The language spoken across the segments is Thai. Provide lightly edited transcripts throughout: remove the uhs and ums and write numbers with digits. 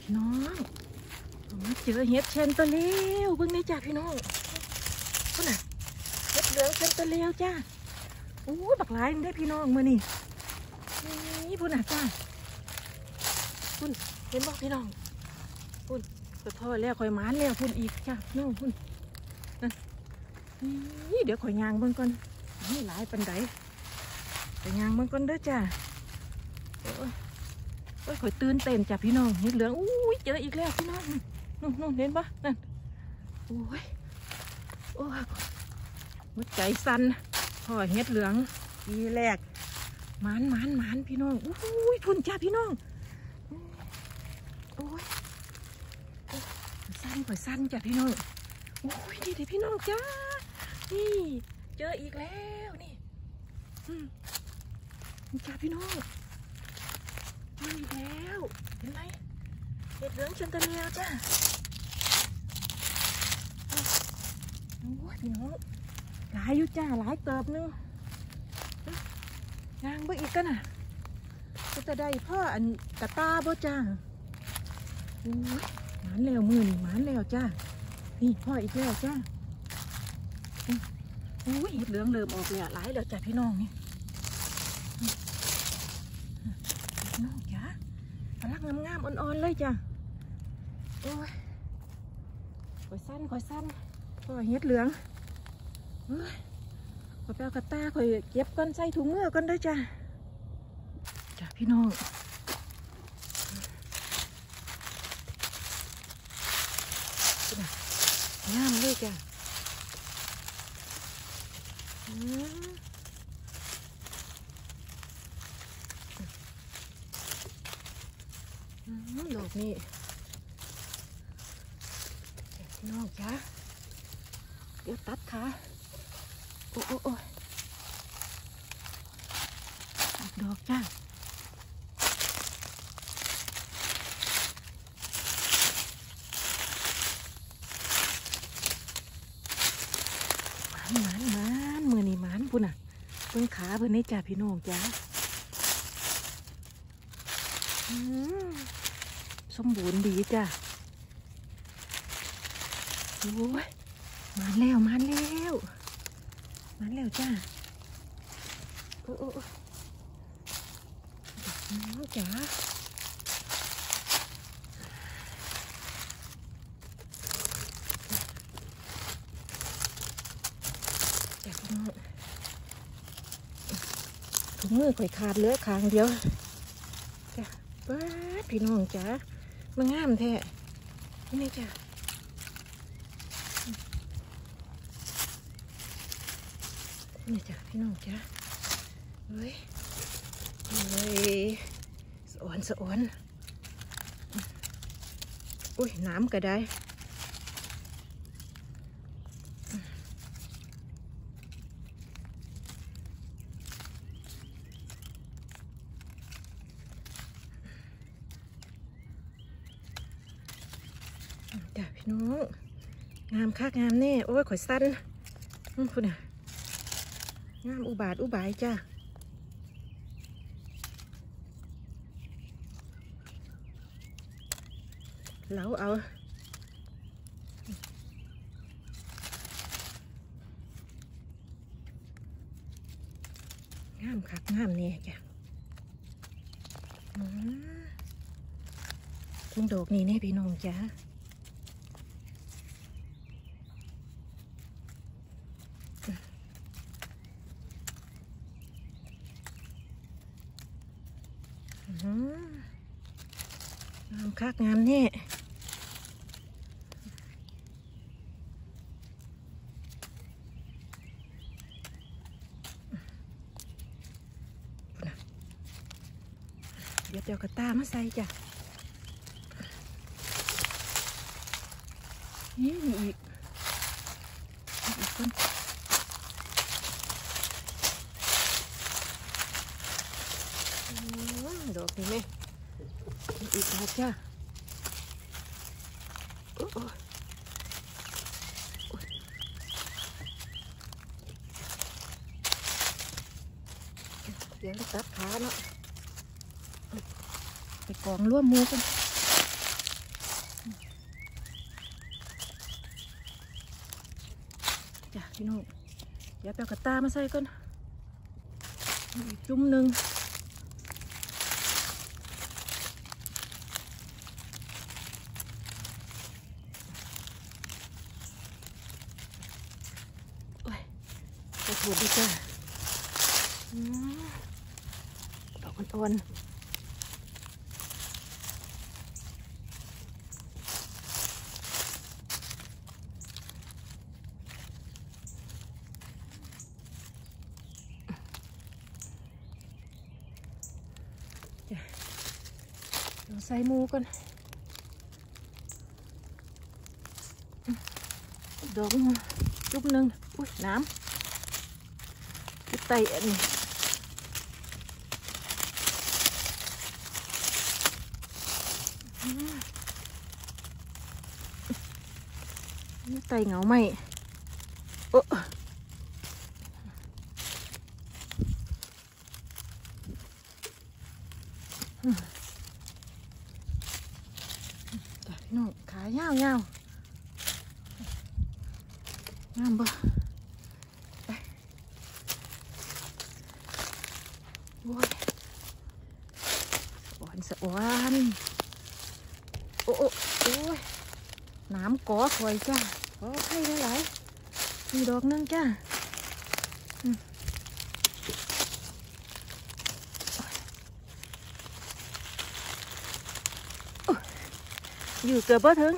พี่น้องมาเจอเห็ดเชนตะเลียวเบิ่งได้จ้าพี่น้องพุ่นน่ะเห็ดเหลืองเชนตะเลียวจ้าอู้บักหลายได้พี่น้องมื้อนี้นี่พุ่นน่ะจ้าพุ่นเห็นบ่พี่น้องพุ่นขอโทษแล้วข่อยหมานแล้วพุ่นอีกจ้าน้องพุ่นนั่นนี่เดี๋ยวข่อยย่างเบิ่งก่อนนี่หลายปานใดไปย่างเบิ่งก่อนเด้อจ้าโอ้ยข่อยตื่นเต้นจ้ะพี่น้องเห็ดเหลืองอุ้ยเจออีกแล้วพี่น้องนู่นเห็นปะนั่นโอ้ยหัวใจสั่นพ่อเห็ดเหลืองทีแรกหมานพี่น้องอุ้ยพุ่นจ้ะพี่น้องโอ้ยข่อยสั่นจ้ะพี่น้องโอ้ยนี่เดี๋ยวพี่น้องจ้านี่เจออีกแล้วนี่จ้ะพี่น้องมาอีกแล้วเห็นไหมเห็ดเหลืองเชนตะเลียวจ้าโอ้ยพี่น้องหลายอยู่จ้าหลายเติบนึงย่างเบิ่งอีกกันน่ะจะได้พ่ออันกระตาบ่จ้าโอ้ยหมานแล้วมือนี่หมานแล้วจ้านี่พ่ออีกแล้วจ้าโอ้ยเห็ดเหลืองเริ่มออกเลยหลายแล้วจ้าพี่น้องนี่น้องจ้ากำลังงามๆอ่อนๆเลยจ้ะโอ้ยข่อยสั้นข่อยเห็ดเหลืองข่อยแปลกระตาข่อยเก็บก้อนใส่ถุงมือก้อนด้วยจ้ะจ้ะพี่น้องงามเลยจ้ะดอกนี่น้องจ้าเดี๋ยวตัดขาโอ้ดอกจ้าหมานมือนี่หมานพุ่นน่ะเพิ่งขาเพิ่นนี่จ้าพี่น้องจ้าสมบูรณ์ดีจ้ะโอ้ยมาแล้วจ้ะโอ้น้องจ๋าจ้ะพี่น้องถุงมือข่อยขาดเหลือข้างเดียวจ้ะป้าพี่น้องจ๋ามันงามแท้นี่จ้ะนี่จ้ะพี่น้องจ้ะเฮ้ยสะอ่อนอุ้ยน้ำก็ได้จ้ะพี่น้องงามคักงามแน่โอ้ยข่อยสั้นคุณน่ะงามอุบาทอุบายจ้ะเหลาเอางามคักงามเนี่ยจ้ะทุ่งดอกนี่แน่พี่น้องจ้ะงามคักงามแน่เดี๋ยวกระตามาใส่จ้ะนี่มีอีกคนดอกนี่ไหมอีกดอกจ้ะเดี๋ยวตัดขาเนาะไปกองร่วมมือกันจ้ะพี่น้องเดี๋ยวไปเอากระตามาใส่ก่อนอีกจุ่มหนึ่งโอ้ยไปถูดดีจ้ะดอกอ่อนใส่หมูก่อนดอกจุ๊บหนึ่งอุ้ยน้ำจุ๊บไตอันนี้ไตเหงาไหมโอ้พี่น้องขายาวงามบ่ไปโอ้ยสะอ่อนโอ้โอ้ยน้ำกอถอยจ้าขอให้ได้หลายมีดอกนึงจ้าอยู่เกือบบ่ถึง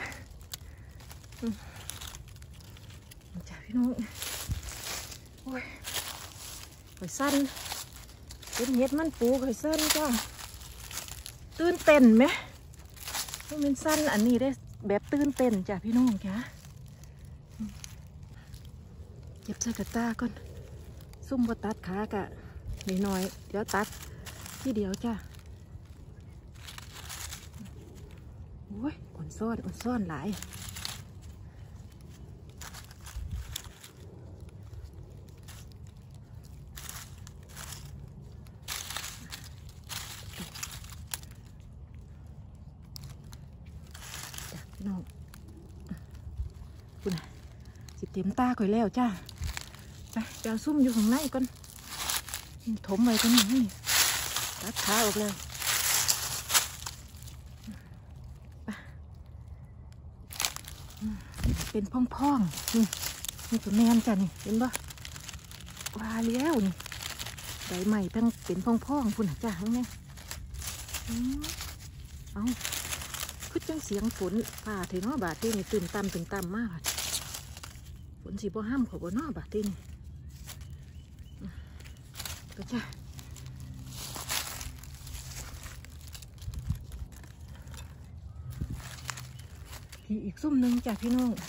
จ้าพี่น้องโอ้ยข่อยสั้นเป็นเห็ดมันปูข่อยสั้นจ้าตื่นเต้นไหมต้องเป็นสั้นอันนี้ได้แบบตื่นเต้นจ้าพี่น้องจ้าเก็บใส่กระตาก่อนซุ่มบ่ตัดขากะน้อยๆเดี๋ยวตัดที่เดียวจ้าโอ้ยอ่อนซ่อนหลายน้องคุณสิเต็มตาก่อยแล้วจ้าไปเดี๋ยวซุ่มอยู่ข้างในก่อนถมไว้ตรงนี้ตัดขาออกเลยเป็นพ่องๆนี่ตัวแมนจ้ะนี่เห็นปะว่าแล้วนี่ใบใหม่ทั้งเป็นพ่องๆคุณจ้าทั้งนี้เอาคือจังเสียงฝนฝ่าถึงว่าบาดที่นี่ตื่นต่ำมากฝนสีบ่ห้ามขอบนอบาดที่นี่ก็จ้าอีกซุ่มหนึ่งจ้ะพี่น้อง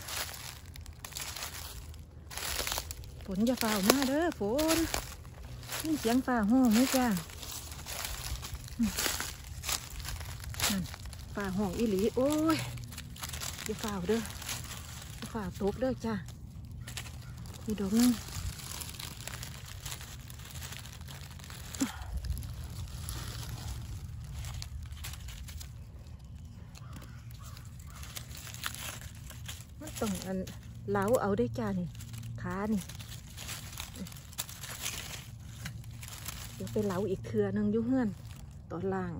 ฝนจะฝ่าหน้าเด้อฝนนี่เสียงฝ่าห้องนี่จ้าฝ่าห้องอีหลีโอ้ยจะฝ่าเด้อจะฝ่าตกเด้อจ้ามีดอกนึงมันต้องอันเล้าเอาได้จ้านี่ขานี่เดี๋ยวไปเล้าอีกเครือนึงยุ่งเฮือนตอนล่าง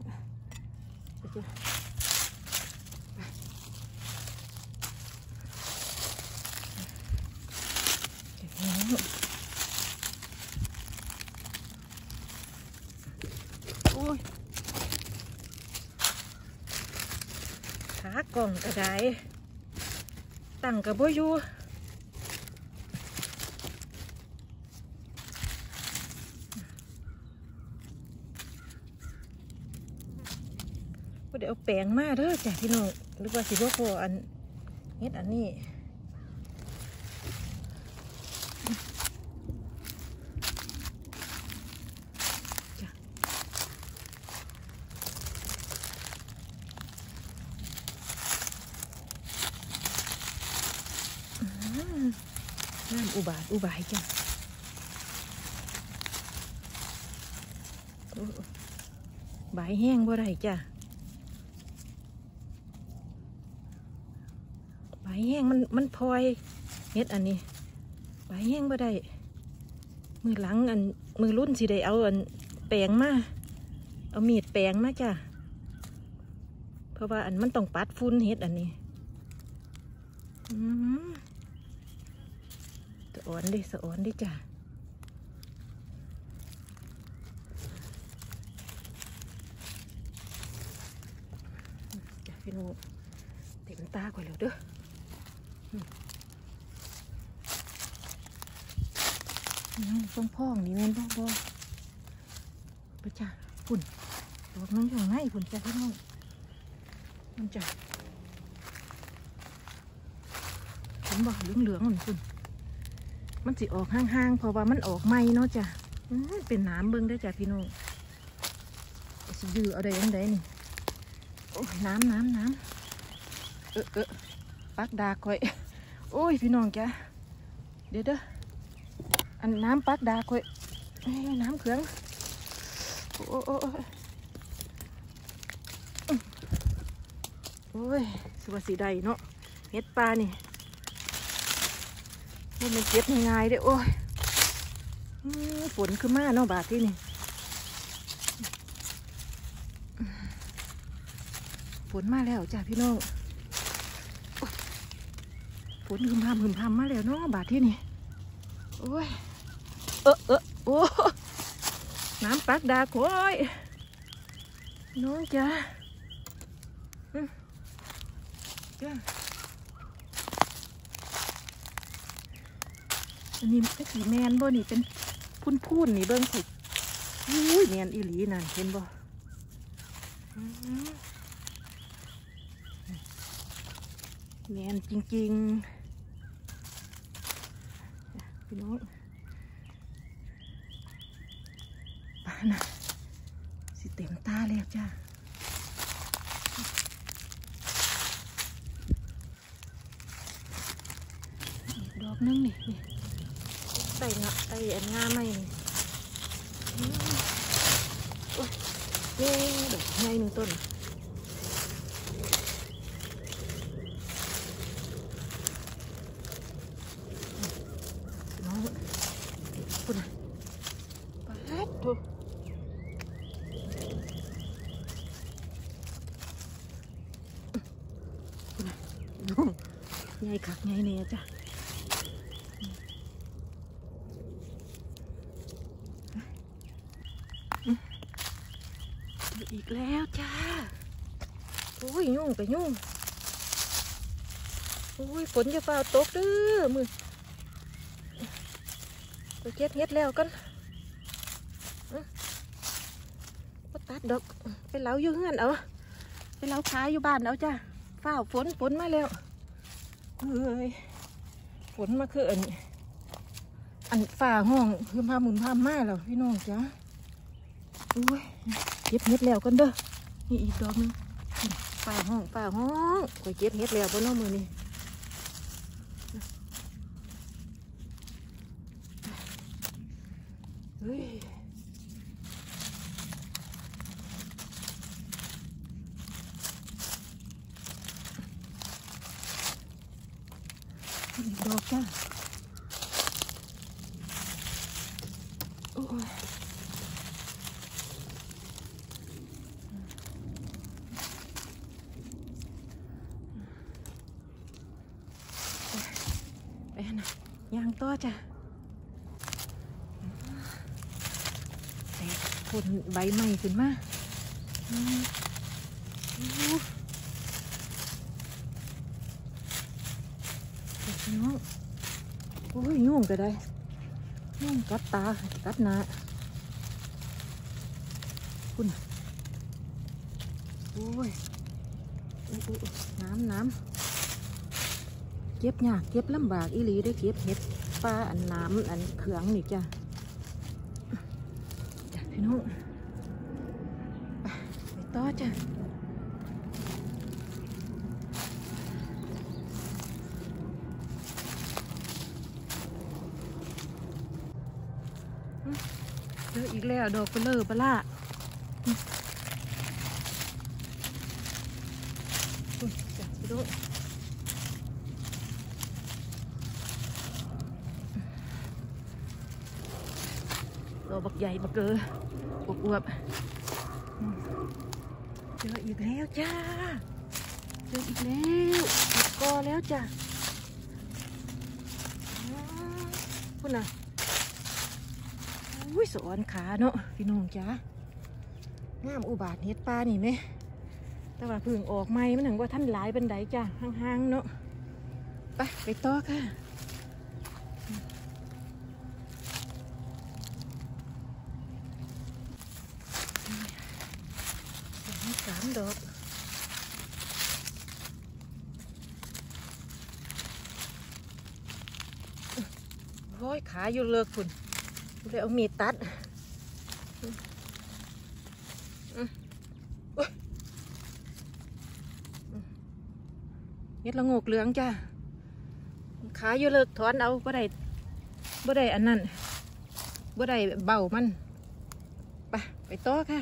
โอ้ยขากล่องกระไดตั้งกับบ่อยู่ก็เดี๋ยวเอาแปลงมาเด้อจ้ะพี่น้องหรือว่าสิบ่พออันเฮ็ดอันนี้น้ำอุบายจ้ะใบแห้งบ่ได้จ้ะใบแห้งมันพลอยเฮ็ดอันนี้ใบแห้งบ่ได้มือหลังมือรุ่นสิได้เอาแปรงมาเอามีดแปรงมาจ้ะเพราะว่ามันต้องปัดฝุ่นเฮ็ดอันนี้สะอ่อนดิสะอ่อนดิจ้ะพี่น้องเต็มตาก่อนแล้วเด้อพ่องนี่แม่นบ่ประจ้าฝุ่นดอกน้องอย่างไรฝุ่นจ้ะพี่น้องมันจะผมบอกเหลืองๆฝุ่นมันสิออกห่างๆเพราะว่ามันออกไหมเนาะจ้ะเป็นน้ำเบิ้งได้จ้ะพี่น้องสิยื้อเอาได้ยังไงนี่โอ้ยน้ำปักดาคอยโอ้ยพี่น้องจ้ะเดี๋ยวอันน้ำปักดาคอยน้ำเขืองโอ้ยสวัสดีใดเนาะเฮ็ดปลานี่มันเก็บง่ายๆเด้โอ้ยฝนขึ้นมาเนาะบาดที่นี่ฝนมาแล้วจ้ะพี่น้องฝนหึมพำมาแล้วเนาะบาดที่นี่โอ้ยโอ้น้ำปักดาโค้ยน้องจ้ะอันนี้เป็นสีแมนบ่นี่เป็นพุ่นนี่เบิ้งสิอุ้ยแมนอีหลีนั่นเห็นบ่แมนจริงๆพี่น้องปานะสิเต็มตาแล้วจ้าดอกนึงนี่ใส่อันงาไม่นี่โอ้ยเย้ดอกใหญ่หนึ่งต้นน้องปุ่นปาดถูกปุ่นใหญ่คักใหญ่เนี่ยจ้ะอีกแล้วจ้าโอ้ยยุ่งไปยุ่งโอ้ยฝนจะฟ้าตกเด้อมือไปเก็บเฮ็ดแล้วกันก็ตัดดอกไปเล้าอยู่เฮือนเอาไปเล้าขายอยู่บ้านเอาจ้าฟ้าฝนมาแล้วเฮ้ยฝนมาคืออันฝ่าห้องคือพาหมุนพามาแล้วพี่น้องจ้าโอ้ยเก็บเฮ็ดแล้วกันเด้อนี่อีกดอกนึงฝ่าห้องไปเก็บเฮ็ดแล้วบนน้องมือนี่เฮ้ยอีกดอกจ้าโอ้ยไปนะย่างต่อจ้ะแต่คนใบใหม่ขึ้นมาน้องโอ้ยยุ่งก็ได้ยุ่งกัดตากัดหน้าคุณโอ้ยน้ำเก็บยากเก็บลำบากอีหลีได้เก็บเห็ดปลาอันน้ำอันเขืองนี่จ้ะพี่น้องไปต่อจ้ะเจออีกแล้วดอกเปลือปลาจ้ะพี่น้องตัวบักใหญ่บักเกออวบเจออีกแล้วจ้าเจออีกแล้วก็แล้วจ้าพุ่นน่ะอุ้ยสอนขาเนาะพี่น้องจ้างามอุบาทเฮ็ดปลานี่ไหมแต่ว่าพึ่งออกไม้มันถึงว่าท่านหลายบันไดจ้าห่างๆเนาะไปต่อค่ะ3 ดอกร้อยขาอยู่เลิกคุณเลยเอามีดตัดเฮ็ดละโงกเหลืองจ้าขาอยู่เลิกถอนเอาบ่ได้อันนั้นบ่ได้เบามันไปต่อค่ะ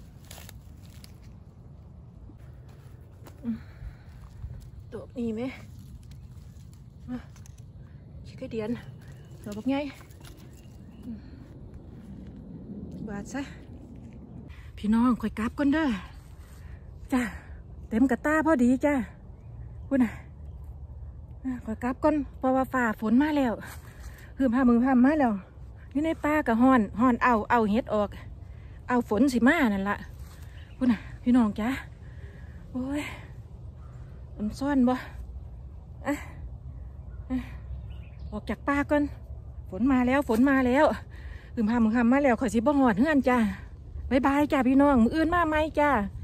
ตัวนี้ไหมชิคกี้เดียนตัวบักไงบาดซะพี่น้องคอยกลับก่อนเด้อจ้าเต็มกระตาพอดีจ้าพูดน่ะคอยกลับก่อนเพราะว่าฝ่าฝนมาแล้วมือพามาแล้วนี่ในป่ากับห่อนเอาเฮ็ดออกเอาฝนสิมานั่นละพูดน่ะพี่น้องจ้าโอ้ยมันซ่อนบ่ออกจากป่าก่อนฝนมาแล้วมือพามาแล้วขอสิบ่หอดเฮือนจ้าบ๊ายบายจ้าพี่น้องมืออื่นมาไหมจ้า